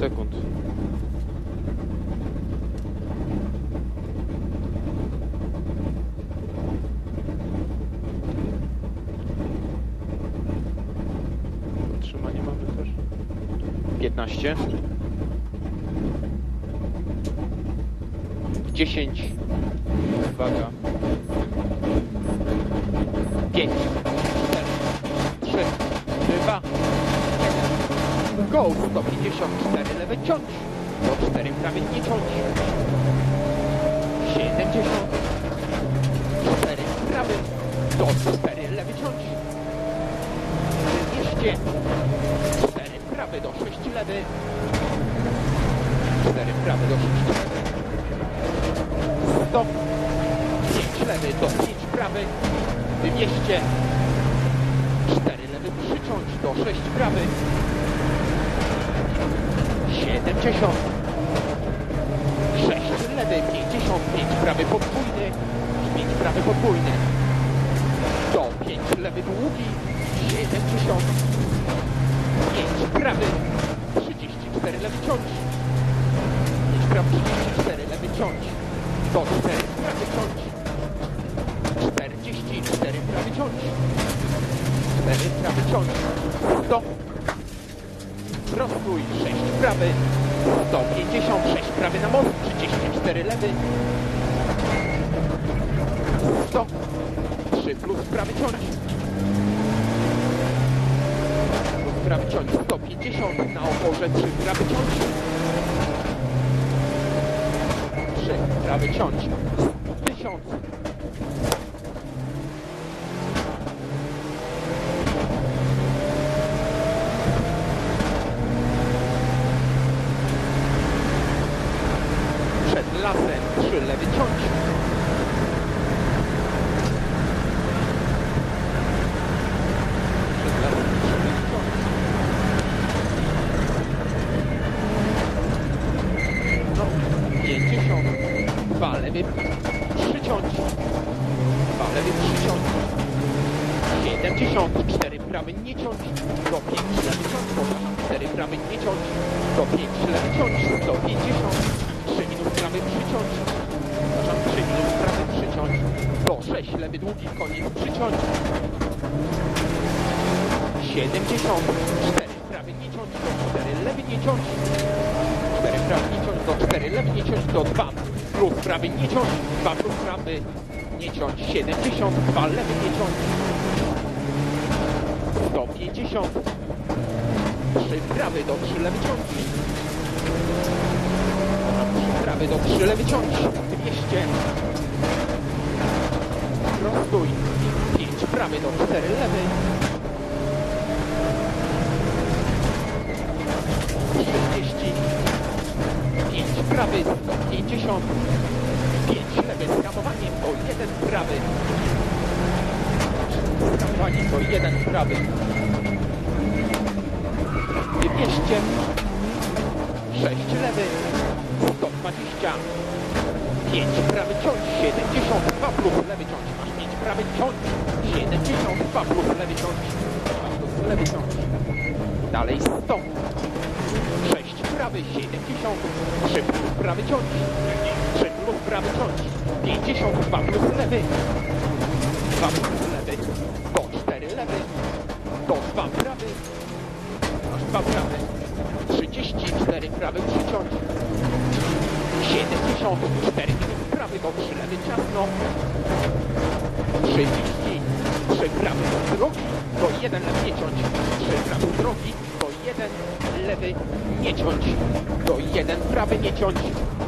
sekund. Trzymanie mamy też. 15. 10. Uwaga. 5. 4. 3. 2. 1. Go! 154. Lewy ciąć. Do 4 prawie nie ciąć. 70. 4 prawy. Do 4 lewy ciąć. 200. 4 prawy do 6 lewy. 4 prawy do 6 lewy. 100. 5 lewy do 5 prawy. 200. 4 lewy przyciąć do 6 prawy. 70. 6 lewy, 55 prawy podwójny. 5 prawy podwójny. Do 5 lewy długi. 70. 5 prawy. 34 lewy ciąć. 5 prawy 34 lewy ciąć. Do 4 prawy ciąć. 44 prawy ciąć. 4 prawy ciąć. 100. Prostuj. 6 prawy. 156 prawy na most. 34 lewy. 100. 3 plus prawy ciąć. Plus prawy ciąć. 150 na oporze. 3 prawy ciąć. 3 prawy ciąć. 1000. Przed lasem 3 lewy ciąć. Przed lasem 3 lewy ciąć. No, 50. 2 lewy przyciąć. 2 lewy przyciąć. 70. 4 prawy nie ciąć. Do 5 lewy ciąć. 4 prawy nie ciąć. Do 5 lewy ciąć. Do 50. 3 minut prawy przyciąć. Przepraszam, 3 minut prawy przyciąć. Do 6 lewy długi koniec przyciąć. 70. 4 prawy nie ciąć. Do 4 lewy nie ciąć. 4 prawy nie ciąć. Do 4 lewy nie ciąć. Do 2 plus prawy nie ciąć. 2 plus prawy nie ciąć. 70. 2 lewy nie ciąć. 150. 3 prawy do 3 lewy ciąć. 3 prawy do 3 lewy ciąć. 200. Prostuj. 5 prawy do 4 lewy. 40. 5 prawy do 50. 5 lewy z hamowaniem do 1 prawy. Z hamowaniem do 1 prawy. 200. 6 lewy. 120. 5 prawy ciąć. 72 plus lewy ciąć. Masz 5 prawy ciąć. 72 plus lewy ciąć. 2 plus lewy ciąć. Dalej 100. 6 prawy. 70. 3 plus prawy ciąć. 3 plus prawy ciąć. 52 plus lewy. 2 plus lewy. Do 4 lewy. Do 2 prawy. Masz 2 prawy. 34 prawy przyciąć. 74 minut prawy do 3 lewy ciasno. 33 prawy do drogi. Do 1 lewy nie ciąć. 3 prawy drogi. Do 1 lewy nie ciąć. Do 1 prawy nie ciąć.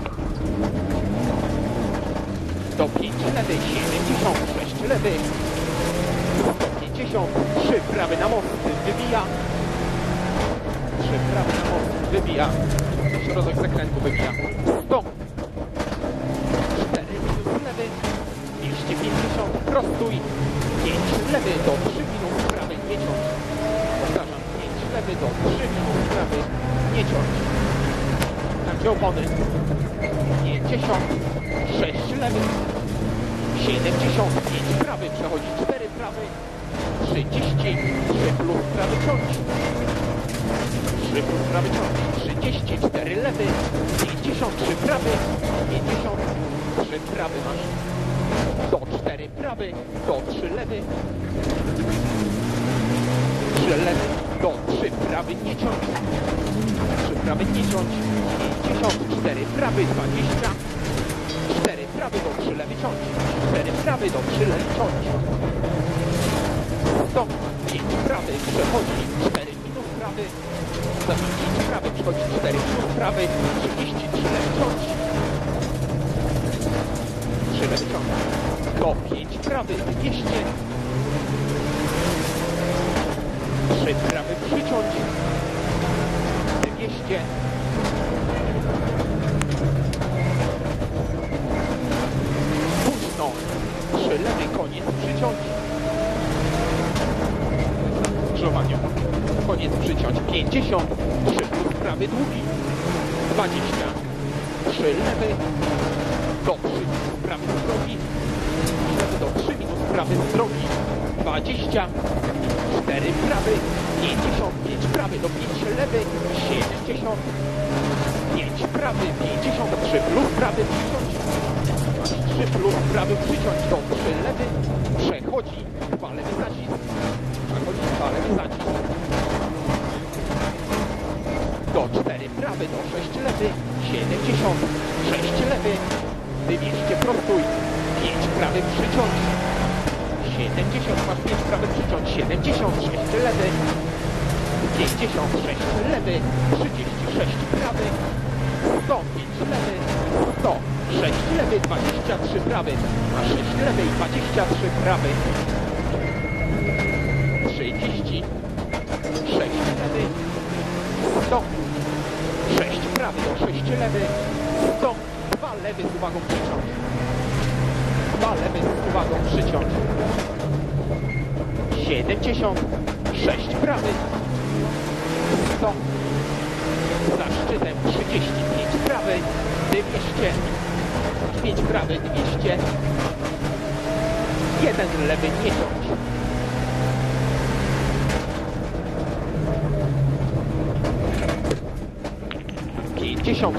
Do 5 lewy. 76 lewy. 150. 3 prawy na most. Wybija. 3 prawy na most. Wybija. Środek zakrętu wybija. 100. 4 minut lewy. 250. Prostuj. 5 lewy do 3 minut prawy nie ciąć. Powtarzam. 5 lewy do 3 minut prawy nie ciąć. Także opony. 50. 6 lewy. 75 prawy. Przechodzi 4 prawy. 33 plus prawy ciąć. 3 plus prawy ciąć, 34 lewy, 53 prawy, 53 prawy masz. Do 4 prawy, do 3 lewy, 3 lewy, do 3 prawy nie ciąć, 3 prawy nie ciąć, 54 prawy, 20, 4 prawy do 3 lewy ciąć, 4 prawy do 3 lewy ciąć, 100, 5 prawy, przechodzi, 4 minus prawy, 5 prawy, przechodzi 4 minus prawy, 33 lewy ciąć, 3 lewy ciąć, do 5 prawy, 200, 3 prawy przyciąć, 200, późno, 3 lewy, koniec, przyciąć, skrzyżowanie, koniec, przyciąć, 50, 3 plus prawy, długi, 20, 3 lewy, do 3 minus prawy z drogi, do 3 minus prawy z drogi, 20, 4 prawy, 55 prawy, do 5 lewy, 70, 5 prawy, 53 plus prawy, przyciąć, 3 plus prawy, przyciąć, do 3 lewy, przechodzi, 2 lewy zacisk, przechodzi, 2 lewy zacisk, do 4 prawy, do 6 lewy, 70, 6 lewy, 200 prostuj, 5 prawy, przyciąć, 70, masz 5 prawy, przyciąć, 76 lewy, 56 lewy, 36 prawy, 105 lewy, 100, 6 lewy, 23 prawy, a 6 lewy i 23 prawy, 30, 6 lewy, 100, 6 prawy do 6 lewy, 100, 2 lewy z uwagą przyciąć, 2 lewy z uwagą przyciąć, 70, 6 prawy, 100, za szczytem 35 prawy, 200, 5 prawy, 200, 1 lewy nie ciąć. 50